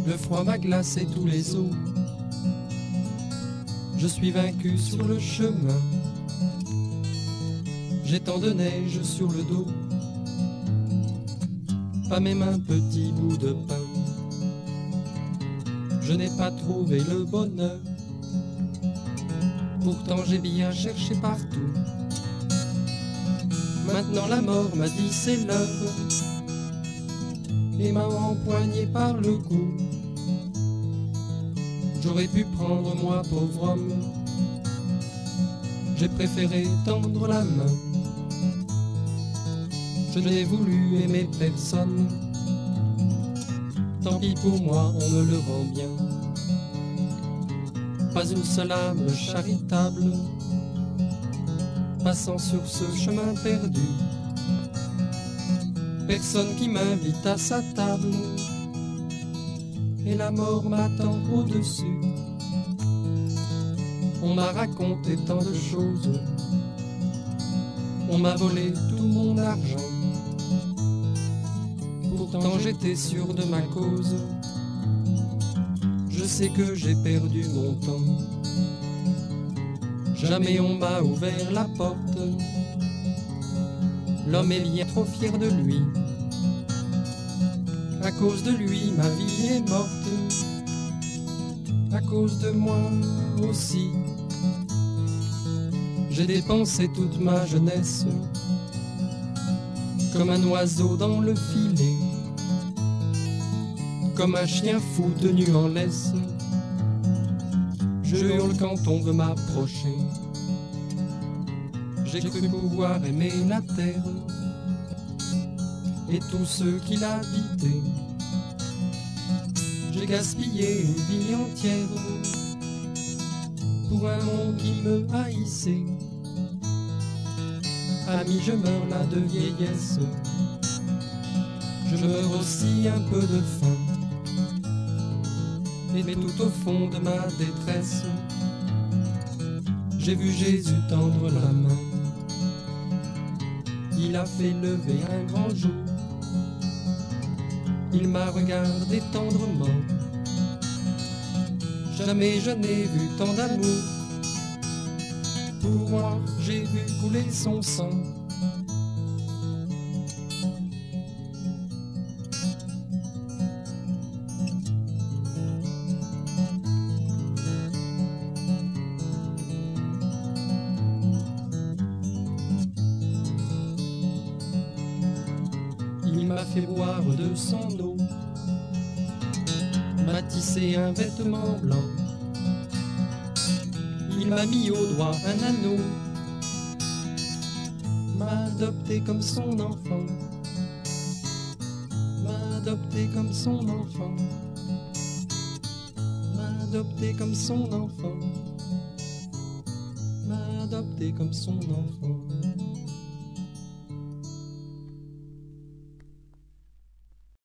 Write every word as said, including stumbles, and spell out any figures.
Le froid m'a glacé tous les os. Je suis vaincu sur le chemin. J'ai tant de neige sur le dos. Pas même un petit bout de pain. Je n'ai pas trouvé le bonheur. Pourtant j'ai bien cherché partout. Maintenant la mort m'a dit c'est l'heure et m'a empoigné par le cou. J'aurais pu prendre moi, pauvre homme. J'ai préféré tendre la main. Je n'ai voulu aimer personne. Tant pis pour moi, on me le rend bien. Pas une seule âme charitable passant sur ce chemin perdu. Personne qui m'invite à sa table. Et la mort m'attend au-dessus. On m'a raconté tant de choses. On m'a volé tout mon argent. Pourtant j'étais sûr de ma cause. Je sais que j'ai perdu mon temps. Jamais on m'a ouvert la porte. L'homme est bien trop fier de lui. À cause de lui, ma vie est morte. À cause de moi aussi. J'ai dépensé toute ma jeunesse comme un oiseau dans le filet, comme un chien fou tenu en laisse. Je hurle quand on veut m'approcher. J'ai cru pouvoir aimer la terre et tous ceux qui l'habitaient. J'ai gaspillé une vie entière pour un monde qui me haïssait. Ami, je meurs là de vieillesse. Je meurs aussi un peu de faim. Mais tout au fond de ma détresse, j'ai vu Jésus tendre la main. Il a fait lever un grand jour. Il m'a regardé tendrement. Jamais je n'ai vu tant d'amour. Pour moi, j'ai vu couler son sang. Il m'a fait boire de son eau, m'a tissé un vêtement blanc. Il m'a mis au doigt un anneau, m'a adopté comme son enfant, m'a adopté comme son enfant, m'a adopté comme son enfant, m'a adopté comme son enfant.